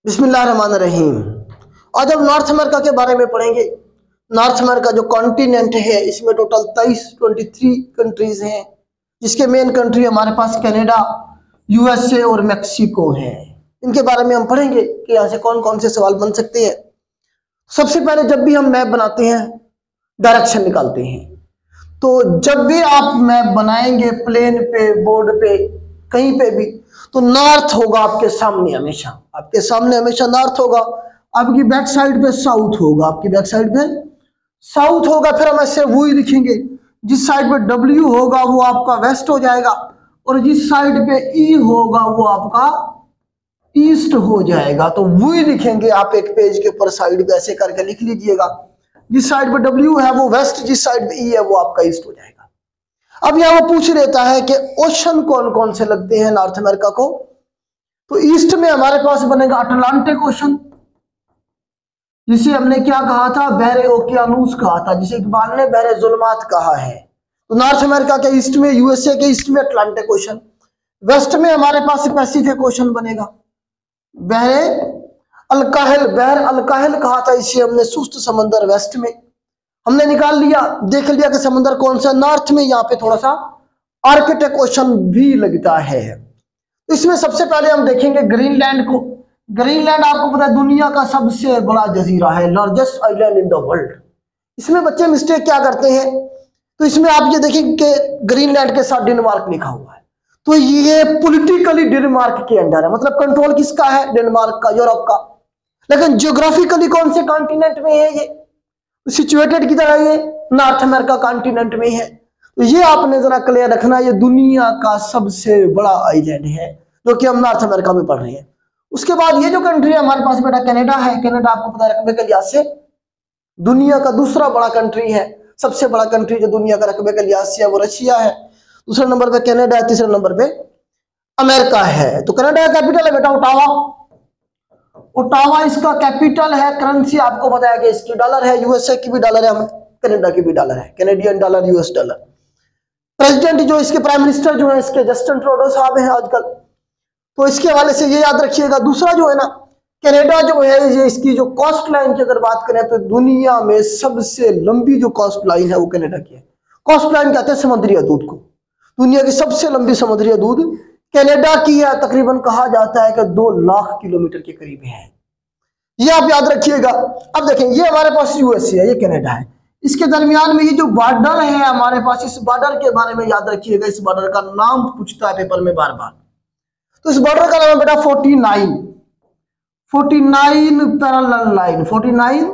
बिस्मिल्लाहिर्रहमानिर्रहीम। आज हम नॉर्थ अमेरिका के बारे में पढ़ेंगे। नॉर्थ अमेरिका जो कॉन्टिनेंट है इसमें टोटल 23 कंट्रीज हैं, जिसके मेन कंट्री हमारे पास कनाडा, यूएसए और मैक्सिको है। इनके बारे में हम पढ़ेंगे कि यहाँ से कौन कौन से सवाल बन सकते हैं। सबसे पहले जब भी हम मैप बनाते हैं डायरेक्शन निकालते हैं, तो जब भी आप मैप बनाएंगे प्लेन पे, बोर्ड पे, कहीं पे भी, तो नॉर्थ होगा आपके सामने हमेशा। आपके सामने हमेशा नॉर्थ होगा। आपकी बैक साइड पे साउथ होगा, आपकी बैक साइड पे साउथ होगा। फिर हम ऐसे वही लिखेंगे, जिस साइड पे डब्ल्यू होगा वो आपका वेस्ट हो जाएगा, और जिस साइड पे ई होगा वो आपका ईस्ट हो जाएगा। तो वही लिखेंगे आप एक पेज के ऊपर, साइड पे ऐसे करके लिख लीजिएगा। जिस साइड पे डब्ल्यू है वो वेस्ट, जिस साइड पे ई है वो आपका ईस्ट हो जाएगा। अब यहां वो पूछ लेता है कि ओशन कौन कौन से लगते हैं नॉर्थ अमेरिका को। तो ईस्ट में हमारे पास बनेगा अटलांटिक ओशन, जिसे हमने क्या कहा था, बहरे ओकियानूस कहा था, जिसे इकबाल ने बहरे जुल्मात कहा है। तो नॉर्थ अमेरिका के ईस्ट में, यूएसए के ईस्ट में अटलांटिक ओशन, वेस्ट में हमारे पास पैसिफिक ओशन बनेगा। बहरे अलकाहिल, बहर अलकाहिल कहा था इसे हमने, सुस्त समंदर वेस्ट में। हमने निकाल लिया, देख लिया कि समंदर कौन सा नॉर्थ में। यहाँ पे थोड़ा सा आर्कटिक ओशन भी लगता है। तो इसमें सबसे पहले हम देखेंगे ग्रीनलैंड को। ग्रीनलैंड आपको पता है दुनिया का सबसे बड़ा जजीरा है, largest island in the world. इसमें बच्चे मिस्टेक क्या करते हैं, तो इसमें आप ये देखेंगे कि ग्रीनलैंड के साथ डेनमार्क लिखा हुआ है। तो ये पॉलिटिकली डेनमार्क के अंडर है, मतलब कंट्रोल किसका है, डेनमार्क का, यूरोप का। लेकिन ज्योग्राफिकली कौन से कॉन्टिनेंट में है ये, सिचुएटेड की तरह ये नॉर्थ अमेरिका कॉन्टिनेंट में है। तो ये आपने जरा क्लियर रखना, ये दुनिया का सबसे बड़ा आइलैंड है, जो कि हम नॉर्थ अमेरिका में पढ़ रहे हैं। उसके बाद ये जो कंट्री है हमारे पास बेटा कनाडा है। कनाडा आपको पता है रकबे के लिहाज से दुनिया का दूसरा बड़ा कंट्री है। सबसे बड़ा कंट्री जो दुनिया का रकबे के लिहाज से है वो रशिया है। दूसरे नंबर पे कनाडा है, तीसरे नंबर पे अमेरिका है। तो कनाडा का कैपिटल है बेटा ओटावा। ओटावा इसका कैपिटल है। करेंसी आपको बताया कि इसकी डॉलर है, यूएसए की भी डॉलर है, कनाडा की भी डॉलर है, Canadian dollar, US dollar. President जो इसके प्राइम मिनिस्टर जो है इसके जस्टिन ट्रूडो साहब हैं आजकल। तो इसके हवाले से ये याद रखिएगा। दूसरा जो है ना, कनाडा जो है ये इसकी जो कोस्ट लाइन की अगर बात करें तो दुनिया में सबसे लंबी जो कोस्ट लाइन है वो कनाडा की है। कोस्ट लाइन कहते हैं समुद्री हदूद को। दुनिया की सबसे लंबी समुद्री हदूद कनाडा की है, तकरीबन कहा जाता है कि 2 लाख किलोमीटर के करीब है। ये आप याद रखिएगा। अब देखें, ये हमारे पास यूएसए है, ये कनाडा है। इसके दरमियान में ये जो बॉर्डर है हमारे पास, इस बॉर्डर के बारे में याद रखिएगा। इस बॉर्डर का नाम पूछता है पेपर में बार बार। तो इस बॉर्डर का नाम है बेटा 49 पैरेलल लाइन। 49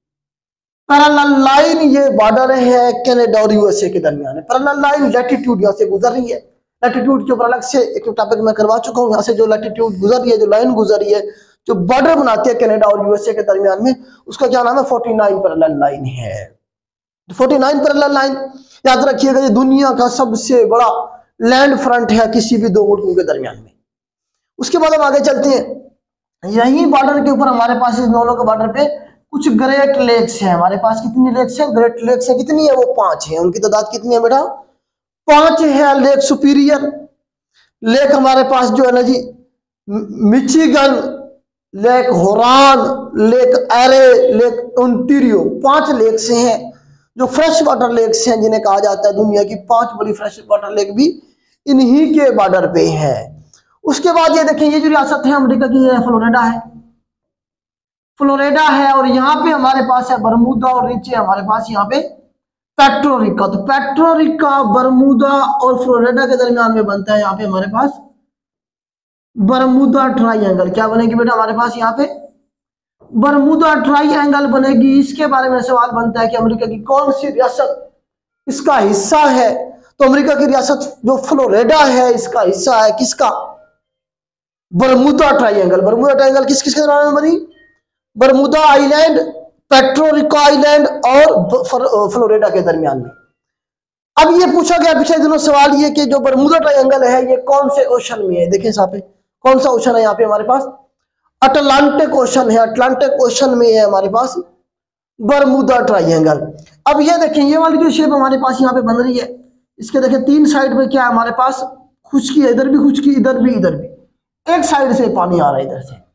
पैरेलल लाइन ये बॉर्डर है कनाडा और यूएसए के दरमियान। पैरेलल लाइन लैटिट्यूड यहाँ से गुजर रही है। लैटिट्यूड के ऊपर अलग से एक टॉपिक मैं करवा चुका हूँ। यहाँ से जो लैटिट्यूड गुजर रही है, जो लाइन गुजर रही है, जो बॉर्डर बनाती है कनाडा और यूएसए के दरमियान में, उसका क्या नाम है, 49 पैरेलल लाइन है। 49 पैरेलल लाइन याद रखिएगा, ये दुनिया का सबसे बड़ा लैंड फ्रंट है किसी भी दो मुल्कों के दरमियान में। उसके बाद हम आगे चलते हैं। यही बॉर्डर के ऊपर हमारे पास, इस दोनों के बॉर्डर पे कुछ ग्रेट लेक्स हैं हमारे पास। कितनी लेक्स हैं, ग्रेट लेक्स है, कितनी है, वो 5 है। उनकी तादाद कितनी है बेटा, 5 है। लेक सुपीरियर लेक हमारे पास जो है ना जी, Michigan lake, Huron lake, Erie lake, Ontario, 5 lakes हैं जो फ्रेश वाटर लेक्स हैं, जिन्हें कहा जाता है दुनिया की 5 बड़ी फ्रेश वाटर लेक भी इन्हीं के बॉर्डर पे है। उसके बाद ये देखें, ये जो रियासत है अमेरिका की, ये फ्लोरिडा है। फ्लोरिडा है, और यहाँ पे हमारे पास है बरमूदा, और नीचे हमारे पास यहाँ पे पेट्रोरिका। तो पेट्रोरिका, बरमूदा और फ्लोरिडा के दरमियान में बनता है यहाँ पे हमारे पास बरमूदा ट्राइंगल। क्या बनेगी बेटा हमारे पास यहाँ पे, बरमूदा ट्राइंगल बनेगी। इसके बारे में सवाल बनता है कि अमेरिका की कौन सी रियासत इसका हिस्सा है। तो अमेरिका की रियासत जो फ्लोरिडा है इसका हिस्सा है किसका, बरमूदा ट्राइंगल। बरमूदा ट्राइंगल किस किस के दरमियान में बनी, बरमूदा आइलैंड, पेट्रोरिको आइलैंड और फ्लोरिडा के दरमियान में। अब ये पूछा गया पिछले दिनों सवाल ये कि जो बरमूदा ट्रायंगल है ये कौन से ओशन में है। देखें यहाँ पे कौन सा ओशन है, यहाँ पे हमारे पास अटलांटिक ओशन है। अटलांटिक ओशन में है हमारे पास बरमूदा ट्रायंगल। अब ये देखें, ये वाली जो शेप हमारे पास यहाँ पे बन रही है, इसके देखें 3 साइड में क्या है हमारे पास, खुशकी है, इधर भी खुशकी, इधर भी, इधर भी। एक साइड से पानी आ रहा है इधर से,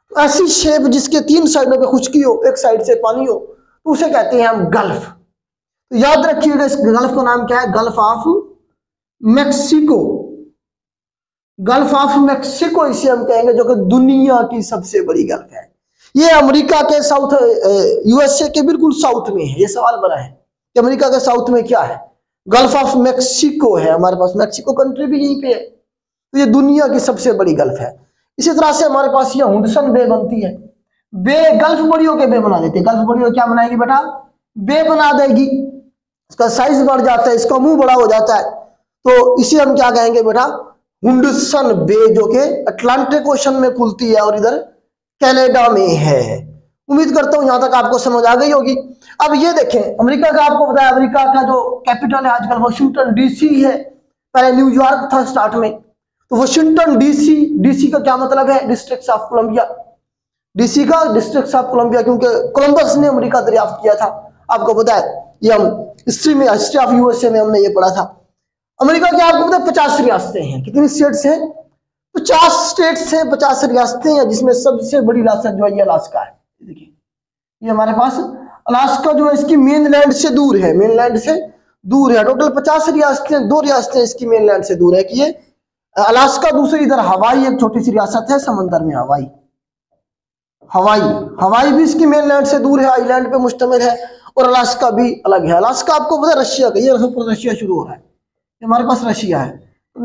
ऐसी शेप जिसके 3 साइडों पे खुश्की हो, एक साइड से पानी हो, तो उसे कहते हैं हम गल्फ। तो याद रखिएगा इस गल्फ का नाम क्या है, gulf of Mexico. Gulf of Mexico इसे हम कहेंगे, जो कि दुनिया की सबसे बड़ी गल्फ है। ये अमेरिका के साउथ, यूएसए के बिल्कुल साउथ में है। ये सवाल बना है कि अमेरिका के साउथ में क्या है, गल्फ ऑफ मैक्सिको है हमारे पास, मैक्सिको कंट्री भी यहीं पे है। तो ये दुनिया की सबसे बड़ी गल्फ है। इसी तरह से हमारे पास ये हुडसन बे बनती है। बे गल्फ बड़ी होके बे बना देती है। गल्फ बड़ी हो क्या बनाएगी बेटा, बे बना देगी। इसका साइज बढ़ जाता है, इसका मुंह बड़ा हो जाता है, तो इसे हम क्या कहेंगे बेटा, हुडसन बे, जो कि अटलांटिक ओशन में खुलती है और इधर कनाडा में है। उम्मीद करता हूं यहां तक आपको समझ आ गई होगी। अब ये देखें, अमेरिका का आपको पता है, अमेरिका का जो कैपिटल है आजकल वाशिंगटन डीसी है। पहले न्यूयॉर्क था स्टार्ट में, तो वाशिंगटन डीसी, डीसी का क्या मतलब है, डिस्ट्रिक्ट ऑफ कोलंबिया। डीसी का डिस्ट्रिक्ट ऑफ कोलंबिया, क्योंकि कोलंबस ने अमेरिका दरियाफ्त किया था, आपको पता है। ये हम हिस्ट्री में, हिस्ट्री ऑफ यूएसए में हमने ये पढ़ा था। अमेरिका के आपको पता है 50 रियासतें हैं। कितनी स्टेट्स हैं, 50 स्टेट्स हैं, 50 रियासतें हैं, जिसमें सबसे बड़ी रियासत जो है ये अलास्का है। देखिए ये हमारे पास अलास्का जो है इसकी मेनलैंड से दूर है, मेनलैंड से दूर है। टोटल 50 रियासतें, 2 रियासतें इसकी मेनलैंड से दूर है कि ये अलास्का, दूसरी इधर हवाई एक छोटी सी रियासत है समंदर में, हवाई। हवाई, हवाई भी इसकी मेनलैंड से दूर है, आइलैंड पे मुश्तमिल है। और अलास्का भी अलग है। अलास्का आपको पता है रशिया का, ये रशिया शुरू हो रहा है, हमारे पास रशिया है।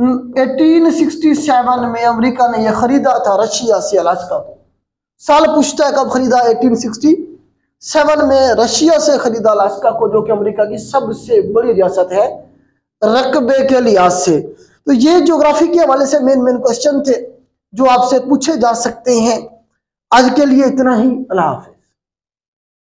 1867 में अमेरिका ने यह खरीदा था रशिया से अलास्का को। साल पूछता है कब खरीदा, 1867 में रशिया से खरीदा अलास्का को, जो कि अमेरिका की सबसे बड़ी रियासत है रकबे के लिहाज से। तो ये ज्योग्राफी के हवाले से मेन क्वेश्चन थे जो आपसे पूछे जा सकते हैं। आज के लिए इतना ही, अल्लाह हाफिज।